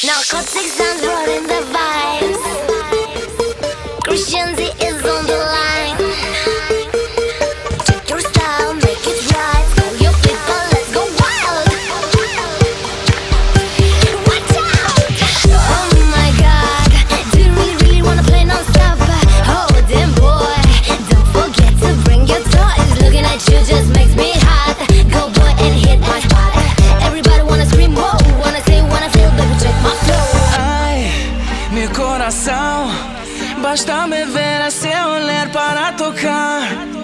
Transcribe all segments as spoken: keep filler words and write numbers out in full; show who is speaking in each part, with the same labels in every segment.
Speaker 1: Narcotics and rolling the vibes. Christian Z is on the line. Check your style, make it right. Go your people, let's go wild. Watch out! Oh my God, do you really, really wanna play non-stop? Oh damn boy, don't forget to bring your toys. Looking at you just makes me hot. Go boy and hit my spot. Everybody wanna scream, whoa. Wanna say, wanna feel, baby, check my flow.
Speaker 2: Ai, meu coração, basta me ver a seu olhar para tocar.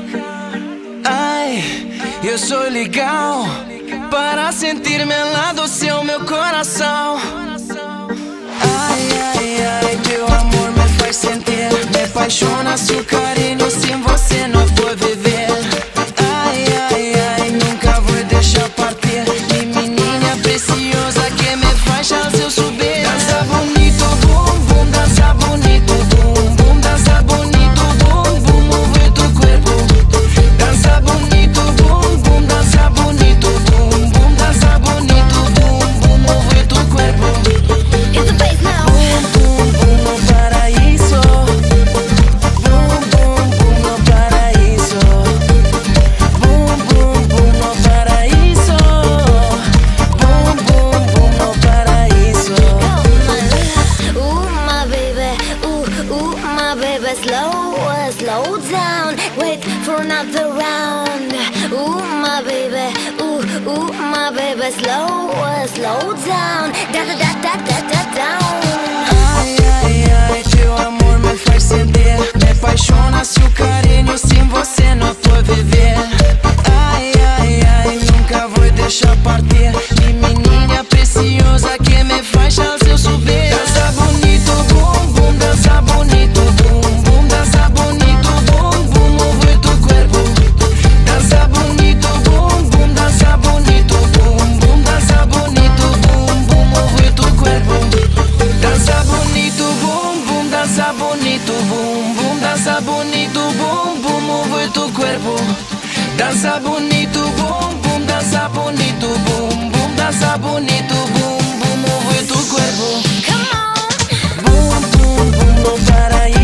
Speaker 2: Ai, eu sou legal para sentir-me lá do seu meu coração. Ai, ai, ai, teu amor me faz sentir, me apaixona seu carinho, sem você não vou viver. Ai, ai, ai, nunca vou deixar partir, mi menina preciosa que me faz eu subir. Dança bonito, bum, bum, dança bonito, bum, bum, dança bonito, bum, bum, move tu corpo. Dança bonito, bum, bum, dança bonito, bum, bum, dança bonito, bum, bum, move tu corpo.
Speaker 1: Hit the bass now.
Speaker 2: Bum, bum, bum, no paraíso. Bum, bum, bum, no paraíso. Bum, bum, bum, no paraíso. Bum, bum, bum, no paraíso.
Speaker 1: Ooh, my baby, ooh, ooh, my baby, slow, uh, slow down, wait for another round. Ooh, my baby, ooh, ooh, my baby, slow, uh, slow down, da da da da da da down.
Speaker 2: Ai, ai, ai, teu amor me faz sentir, me apaixona seu carinho, sem você não vou viver. Ai, ai, ai, nunca vou deixar partir, mi menina preciosa que me faz eu subir. Dança bonito, bum, bum, dança bonito, bum, bum, dança bonito, bum, bum, move tu corpo. Dança bonito, bum, bum, dança bonito, bum, bum, dança bonito, bum, bum, move tu corpo. Dança bonito, bum, bum, dança bonito, bum, bum, dança bonito, bum, bum, move tu corpo. Dança bonito, bum, bum, dança bonito, bum, bum, dança bonito, bum, bum, move tu corpo.
Speaker 1: Come on.
Speaker 2: Bum, bum, bum, no paraíso.